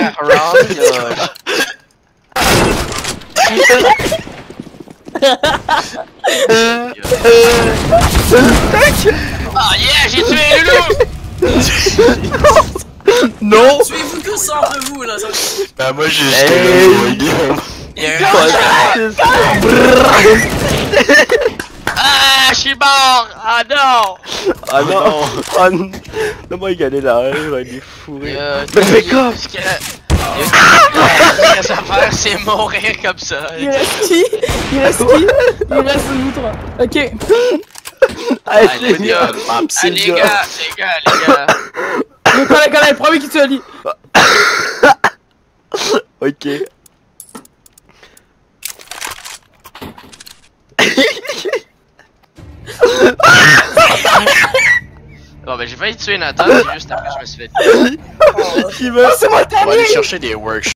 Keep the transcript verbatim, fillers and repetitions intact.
Wrong. Ah yeah, j'ai tué Loulou. Non. Tuez-vous tous entre vous là. Ça... Bah moi j'ai Hey. Il y a Ah, je suis mort. Ah non. Ah non. Ah non. Non, moi il est là, il va être fourré. Euh, Mais fais quoi? Ce qu'il y a- ce qu'il reste à faire, c'est mourir comme ça. Il reste qui? Il reste qui? Il reste nous trois. Ok. Allez, Ah, les gars, ah, les gars, les gars, les gars. Le collègue, collègue, premier qui se lit. Ok. Bon ben j'ai failli tuer Nathan, puis juste après je me suis fait... Qui meurt? C'est moi le On va aller dernier! chercher des workshops.